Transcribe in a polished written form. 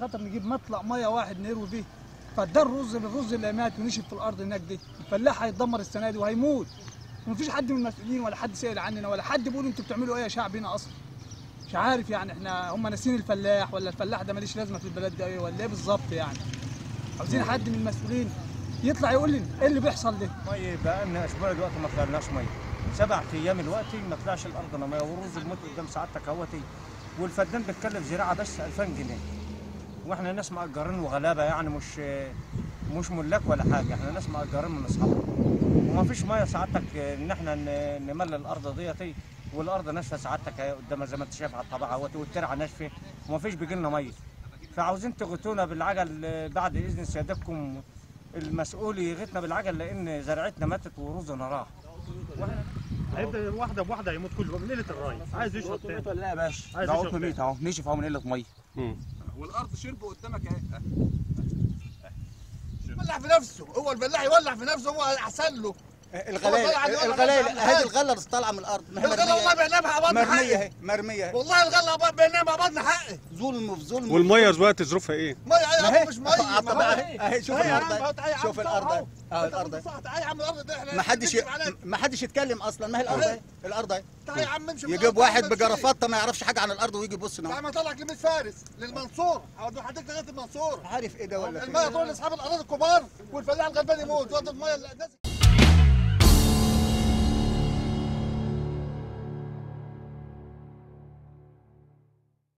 خاطر نجيب مطلع ميه واحد نروي بيه. فده الرز اللي مات ونشف في الارض هناك دي، الفلاح هيتدمر السنه دي وهيموت. ومفيش حد من المسؤولين ولا حد سائل عننا ولا حد بيقول انتوا بتعملوا ايه يا شعب هنا اصلا. مش عارف يعني احنا هم ناسين الفلاح ولا الفلاح ده ماليش لازمه في البلد دي ايه ولا ايه بالظبط يعني. عاوزين حد من المسؤولين يطلع يقول لنا ايه اللي بيحصل ده. ميه بقى لنا اسبوع دلوقتي ما طلعناش ميه، 7 ايام دلوقتي ما طلعش الارض ميه، والرز بيموت قدام سعادتك اهوتي، والفدان بيتكلف زراعه بس 2000 جنيه. واحنا ناس مأجرين وغلابه يعني مش ملاك ولا حاجه، احنا ناس مأجرين من اصحابنا. وما فيش ميه سعادتك ان احنا نملى الارض ديتي، والارض ناشفه سعادتك اهي قدامها زي ما انت شايف على الطبيعه اهوتي، والترعه ناشفه وما فيش بيجي لنا ميه. فعاوزين تغيثونا بالعجل بعد اذن سيادتكم المسؤول يغيثنا بالعجل، لان زرعتنا ماتت ورزنا راح. هيبدا واحده بواحده يموت كله من قله الري. عايز يشرب تاني ولا لا يا باشا؟ ده قطن ميت اهو، نشف اهو من قله ميه. والارض شرب قدامك اهي. يولع في نفسه، هو الفلاح يولع في نفسه، هو احسن له. الغلايل هذه الغله اللي طالعه من الارض، الغله والله بعناها مع بطن حقي، مرميه اهي مرميه، والله الغله بعناها مع بطن حقي. ظلم في ظلم. والميه دلوقتي ظروفها ايه؟ ميه اهي مش ميه على الطبيعه اهي. شوف الارض، شوف الارض اهي الارض اهي يا عم. الارض دي احنا ما حدش يتكلم اصلا. ما هي الارض اهي، الارض اهي. تعال يا عم امشي. يجيب واحد بجرافطه ما يعرفش حاجه عن الارض ويجي يبص تعال هنا. ما طلعك لميت فارس للمنصوره، اودي حضرتك لغايه المنصوره. عارف ايه ده ولا الميه تروح لاصحاب الاراضي الكبار، والفلاح الغلبان يموت، وقت الميه الناس